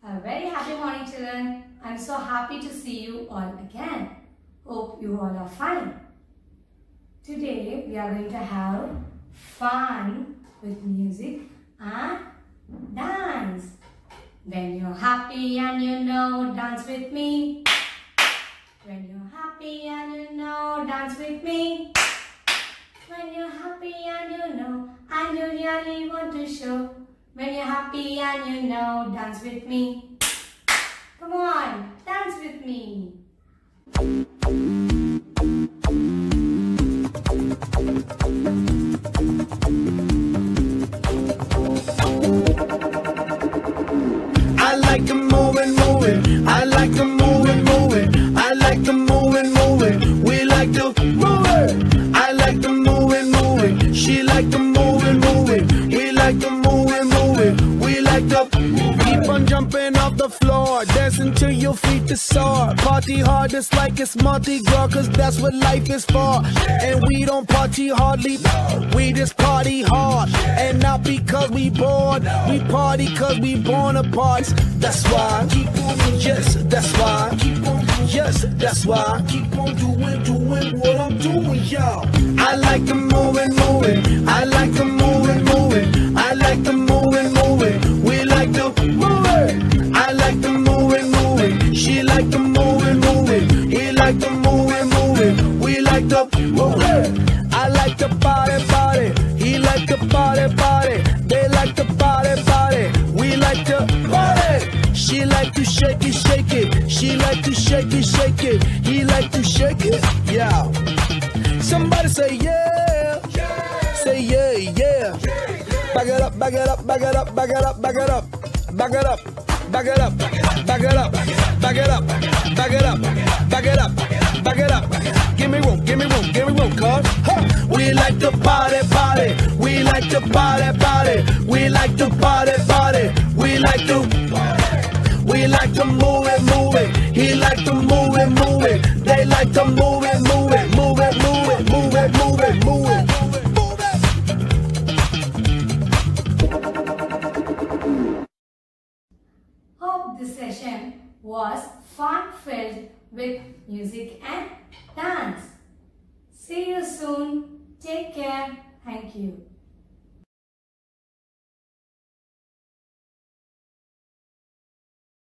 A very happy morning, children. I'm so happy to see you all again. Hope you all are fine. Today we are going to have fun with music and dance. When you're happy and you know, dance with me. When you're happy and you know, dance with me. When you're happy and you know, and you really want to show. When you're happy and you know, dance with me. Come on, dance with me. I like the moving, moving. I like the moving, moving. I like the moving, moving. We like the moving. I like the moving, moving. She like the moving, moving. We like the moving, moving. We like the keep on jumping off the floor, dancing till your feet is sore. Party hard just like it's Mardi Gras, cause that's what life is for. And we don't party hardly, we just party hard. And not because we bored, we party cause we born apart. That's why keep on, yes, that's why keep on, yes, that's why keep on doing what I'm doing, y'all. I like the moving, moving. I like the moving, moving. I like the moving, moving. We like the moving. I like the moving, moving. She like the moving, moving. He like the moving, moving. We like the moving. I like the party, party. He like the party, party. They like the party, party. We like the party. She like to shake it, shake it. She like to shake it, shake it. He like to shake it, yeah. Somebody say yeah. Say yeah, yeah. Back it up, back it up, back it up, back it up, back it up, back it up, back it up, back it up, back it up, back it up, back it up, back it up. Give me room, give me room, give me room, cuz we like to party, party. We like to party, party. We like to party, party. We like to we like to move it, move it. He like to move it, move it. They like to move it, move it, move it, move it, move it, move it, move it. Hope this session was fun-filled with music and dance. See you soon. Take care. Thank you.